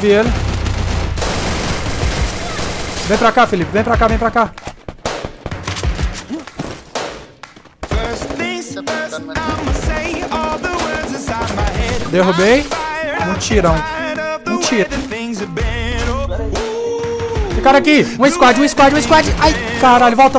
vi ele. Vem pra cá, Felipe. Vem pra cá, vem pra cá. Derrubei. Um tirão. Um tiro. Tem cara aqui. Um squad. Ai, caralho. Volta.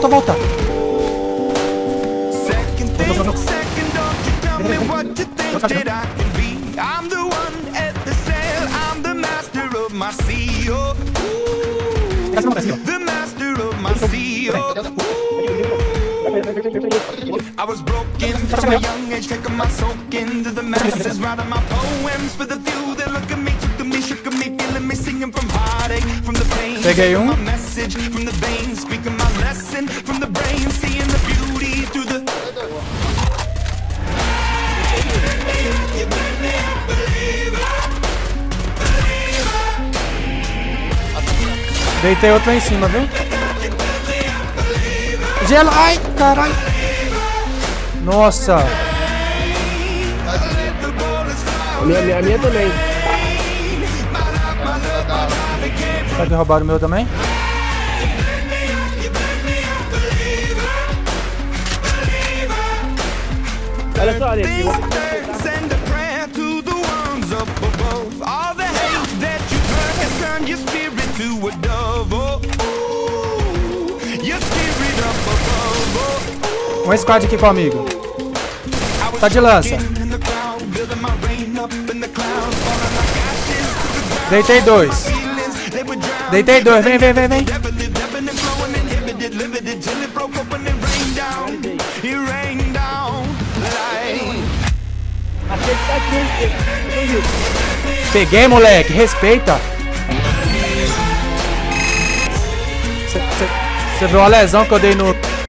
I was broken from a young age, taking my soak into the masses, writing my poems for the few that look at me, took to me, shook at me, feeling me, singing from heartache, from the pain. Peguei my message from the veins, speaking my lesson from the brain, seeing the beauty through the. Deitei outro lá em cima, viu? Gelo! Ai, caralho! Nossa! A minha também. Será que roubaram o meu também? Olha só, Alex. Um squad aqui comigo. Tá de lança. Deitei dois. Vem. Peguei, moleque. Respeita. Você viu a lesão que eu dei no...